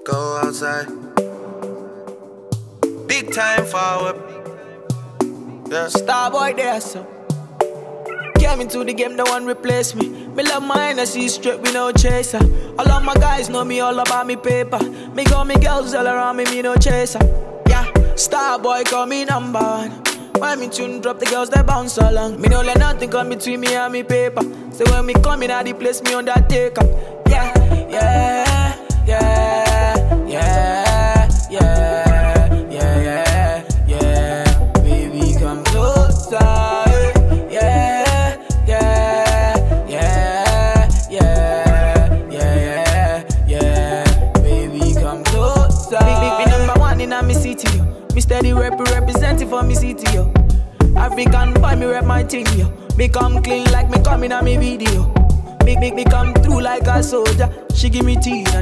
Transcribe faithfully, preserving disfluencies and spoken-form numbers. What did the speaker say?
Go outside. Big time forward. Yeah. Starboy there, so came into the game, no one replace me. Me love my energy straight, we no chaser. All of my guys know me all about me paper. Me got me girls all around me, me no chaser. Yeah, Starboy call me number one. When me tune drop, the girls they bounce along. Me no let nothing come between me and me paper. So when me come in at the place, me undertaker. Yeah, yeah, yeah, yeah, yeah, yeah, yeah, yeah. Baby, come closer. Yeah, yeah, yeah, yeah, yeah, yeah. Baby, come closer. Big, big, big number one in a me city, yo. Me steady rep representing for me city, yo. African boy, me rep my thing, yo. Me come clean like me coming on me video. Me, me, me come through like a soldier. She give me tea.